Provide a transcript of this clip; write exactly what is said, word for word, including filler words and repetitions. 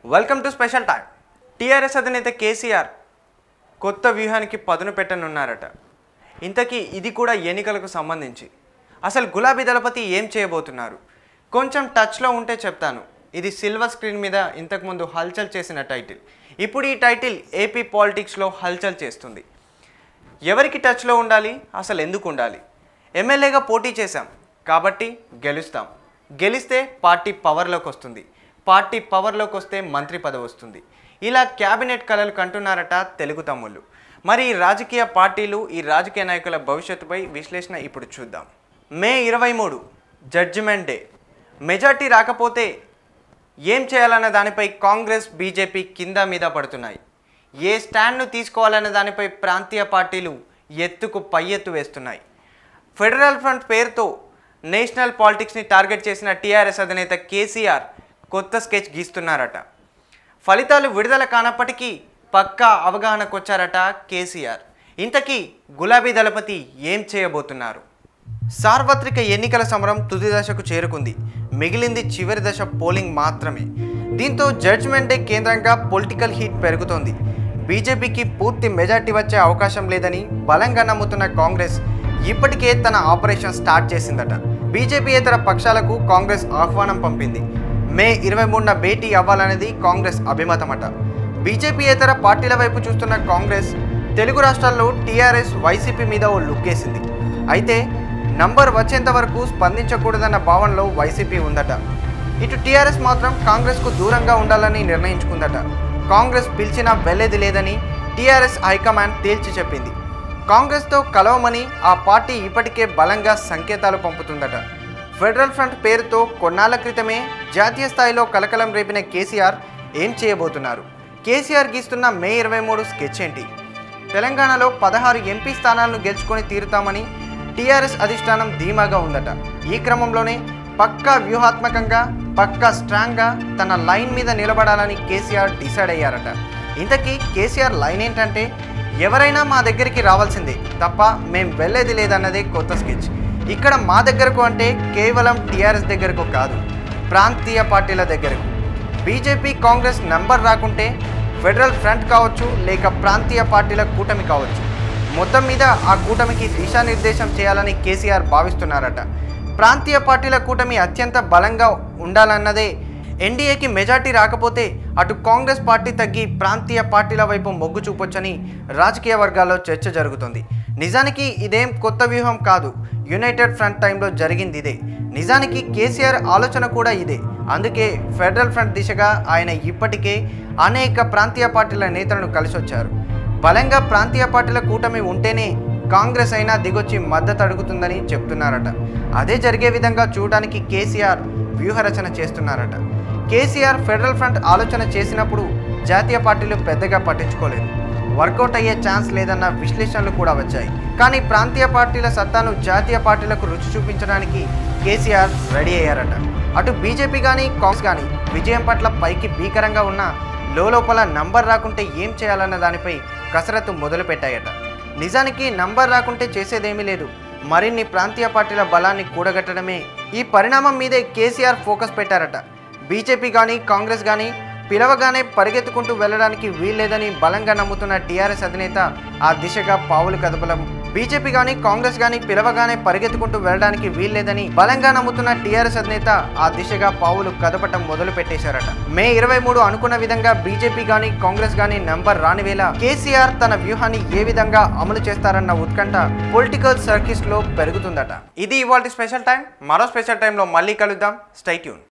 Welcome to special time. TRS అధినేత కేసీఆర్ కొత్త వ్యూహానికి పదును పెట్టనున్నారట. ఇంతకీ ఇది కూడా ఎన్నికలకు సంబంధించి. అసలు గులాబీ దళపతి ఏం చేయబోతున్నారు? కొంచెం టచ్లో ఉంటే చెప్తాను. ఇది సిల్వర్ స్క్రీన్ మీద ఇంతకుముందు హల్చల్ చేసిన టైటిల్. ఇప్పుడు ఈ టైటిల్ ఏపీ పాలిటిక్స్లో హల్చల్ చేస్తుంది. ఎవరికి టచ్లో ఉండాలి? అసలు ఎందుకు ఉండాలి? ఎమ్మెల్యేగా పోటీ చేశాం కాబట్టి గెలుస్తాం. గెలిస్తే పార్టీ పవర్లోకి వస్తుంది. పార్టీ పవర్లోకి వస్తే మంత్రి పదవి వస్తుంది. ఇలా క్యాబినెట్ కలలు కంటున్నారట తెలుగు తమ్ముళ్ళు. మరి ఈ రాజకీయ పార్టీలు, ఈ రాజకీయ నాయకుల భవిష్యత్తుపై విశ్లేషణ ఇప్పుడు చూద్దాం. మే ఇరవై మూడు జడ్జిమెంట్ డే. మెజార్టీ రాకపోతే ఏం చేయాలన్న దానిపై కాంగ్రెస్, బీజేపీ కింద మీద పడుతున్నాయి. ఏ స్టాండ్ను తీసుకోవాలన్న దానిపై ప్రాంతీయ పార్టీలు ఎత్తుకు పై ఎత్తు వేస్తున్నాయి. ఫెడరల్ ఫ్రంట్ పేరుతో నేషనల్ పాలిటిక్స్ని టార్గెట్ చేసిన టీఆర్ఎస్ అధినేత కేసీఆర్ కొత్త స్కెచ్ గీస్తున్నారట. ఫలితాలు విడుదల కానప్పటికీ పక్కా అవగాహనకు వచ్చారట కేసీఆర్. ఇంతకీ గులాబీ దళపతి ఏం చేయబోతున్నారు? సార్వత్రిక ఎన్నికల సమరం తుది దశకు చేరుకుంది. మిగిలింది చివరి దశ పోలింగ్ మాత్రమే. దీంతో జడ్జిమెంట్ డే కేంద్రంగా పొలిటికల్ హీట్ పెరుగుతోంది. బీజేపీకి పూర్తి మెజార్టీ వచ్చే అవకాశం లేదని బలంగా నమ్ముతున్న కాంగ్రెస్ ఇప్పటికే తన ఆపరేషన్ స్టార్ట్ చేసిందట. బీజేపీయేతర పక్షాలకు కాంగ్రెస్ ఆహ్వానం పంపింది. మే ఇరవై మూడున భేటీ అవ్వాలనేది కాంగ్రెస్ అభిమతమట. బీజేపీయేతర పార్టీల వైపు చూస్తున్న కాంగ్రెస్ తెలుగు రాష్ట్రాల్లో టీఆర్ఎస్, వైసీపీ మీద ఓ లుక్కేసింది. అయితే నంబర్ వచ్చేంత వరకు స్పందించకూడదన్న భావనలో వైసీపీ ఉందట. ఇటు టీఆర్ఎస్ మాత్రం కాంగ్రెస్కు దూరంగా ఉండాలని నిర్ణయించుకుందట. కాంగ్రెస్ పిలిచినా వెళ్లేది లేదని టీఆర్ఎస్ హైకమాండ్ తేల్చి చెప్పింది. కాంగ్రెస్తో కలవమని ఆ పార్టీ ఇప్పటికే బలంగా సంకేతాలు పంపుతుందట. ఫెడరల్ ఫ్రంట్ పేరుతో కొన్నాళ్ల క్రితమే జాతీయ స్థాయిలో కలకలం రేపిన కేసీఆర్ ఏం చేయబోతున్నారు? కేసీఆర్ గీస్తున్న మే ఇరవై మూడు స్కెచ్ ఏంటి? తెలంగాణలో పదహారు ఎంపీ స్థానాలను గెలుచుకొని తీరుతామని టీఆర్ఎస్ అధిష్టానం ధీమాగా ఉందట. ఈ క్రమంలోనే పక్కా వ్యూహాత్మకంగా, పక్కా స్ట్రాంగ్గా తన లైన్ మీద నిలబడాలని కేసీఆర్ డిసైడ్ అయ్యారట. ఇంతకీ కేసీఆర్ లైన్ ఏంటంటే, ఎవరైనా మా దగ్గరికి రావాల్సిందే తప్ప మేం వెళ్ళేది లేదన్నదే కొత్త స్కెచ్. ఇక్కడ మా దగ్గరకు అంటే కేవలం టీఆర్ఎస్ దగ్గరకు కాదు, ప్రాంతీయ పార్టీల దగ్గరకు. బీజేపీ, కాంగ్రెస్ నంబర్ రాకుంటే ఫెడరల్ ఫ్రంట్ కావచ్చు, లేక ప్రాంతీయ పార్టీల కూటమి కావచ్చు. మొత్తం మీద ఆ కూటమికి దిశానిర్దేశం చేయాలని కేసీఆర్ భావిస్తున్నారట. ప్రాంతీయ పార్టీల కూటమి అత్యంత బలంగా ఉండాలన్నదే. ఎన్డీఏకి మెజార్టీ రాకపోతే అటు కాంగ్రెస్ పార్టీ తగ్గి ప్రాంతీయ పార్టీల వైపు మొగ్గు చూపొచ్చని రాజకీయ వర్గాల్లో చర్చ జరుగుతుంది. నిజానికి ఇదేం కొత్త వ్యూహం కాదు. యునైటెడ్ ఫ్రంట్ టైంలో జరిగింది ఇదే. నిజానికి కేసీఆర్ ఆలోచన కూడా ఇదే. అందుకే ఫెడరల్ ఫ్రంట్ దిశగా ఆయన ఇప్పటికే అనేక ప్రాంతీయ పార్టీల నేతలను కలిసొచ్చారు. బలంగా ప్రాంతీయ పార్టీల కూటమి ఉంటేనే కాంగ్రెస్ అయినా దిగొచ్చి మద్దతు అడుగుతుందని చెప్తున్నారట. అదే జరిగే విధంగా చూడడానికి కేసీఆర్ వ్యూహరచన చేస్తున్నారట. కేసీఆర్ ఫెడరల్ ఫ్రంట్ ఆలోచన చేసినప్పుడు జాతీయ పార్టీలు పెద్దగా పట్టించుకోలేదు. వర్కౌట్ అయ్యే ఛాన్స్ లేదన్న విశ్లేషణలు కూడా వచ్చాయి. కానీ ప్రాంతీయ పార్టీల సత్తాను జాతీయ పార్టీలకు రుచి చూపించడానికి కేసీఆర్ రెడీ అయ్యారట. అటు బీజేపీ కానీ, కాంగ్రెస్ కానీ విజయం పట్ల పైకి భీకరంగా ఉన్న లోపల నంబర్ రాకుంటే ఏం చేయాలన్న దానిపై కసరత్తు మొదలుపెట్టాయట. నిజానికి నంబర్ రాకుంటే చేసేదేమీ లేదు. మరిన్ని ప్రాంతీయ పార్టీల బలాన్ని కూడగట్టడమే. ఈ పరిణామం మీదే కేసీఆర్ ఫోకస్ పెట్టారట. బీజేపీ కానీ, కాంగ్రెస్ కానీ పిలవగానే పరిగెత్తుకుంటూ వెళ్ళడానికి వీల్లేదని బలంగా నమ్ముతున్న టీఆర్ఎస్ అధినేత ఆ దిశగా పావులు కదపడం. బీజేపీ కానీ, కాంగ్రెస్ కానీ పిలవగానే పరిగెత్తుకుంటూ వెళ్ళడానికి వీల్లేదని బలంగా నమ్ముతున్న టీఆర్ఎస్ అధినేత ఆ దిశగా పావులు కదపటం మొదలు పెట్టేశారట. మే ఇరవై మూడు అనుకున్న విధంగా బీజేపీ కానీ, కాంగ్రెస్ కానీ నంబర్ రాని వేళ కేసీఆర్ తన వ్యూహాన్ని ఏ విధంగా అమలు చేస్తారన్న ఉత్కంఠ పొలిటికల్ సర్కిల్స్ లో పెరుగుతుందట. ఇది ఇవాల్టి స్పెషల్ టైం. మరో స్పెషల్ టైంలో మళ్ళీ కలుద్దాం. Stay tune.